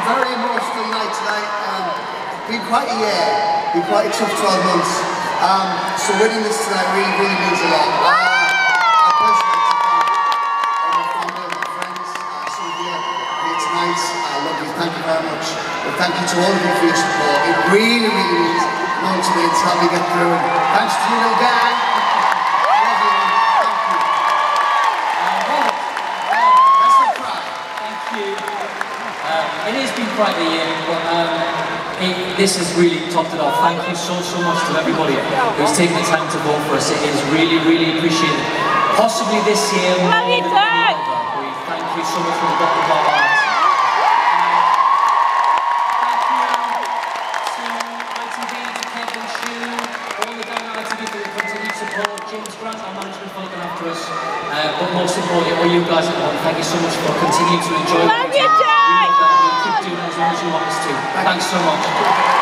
very emotional night tonight. Been quite a year, been quite a tough 12 months. So winning this tonight really means a lot. I personally like to thank all my family, my friends, Sylvia, here tonight. I love you, thank you very much. But thank you to all of you for your support. It really means a lot to me to help me get through. And thanks to you, little gang. It has been quite a year, but this has really topped it off. Thank you so much to everybody who's taken the time to vote for us. It is really appreciated. Possibly this year more than any other. We thank you so much from the bottom of our hearts. Thank you to ITV, to Kevin Shue, all the down at ITV for the continued support. James Grant, our management, for looking after us. But most importantly, all you guys at home, thank you so much for continuing to enjoy the Love you, Dad! doing as long as you want us to. Thanks so much.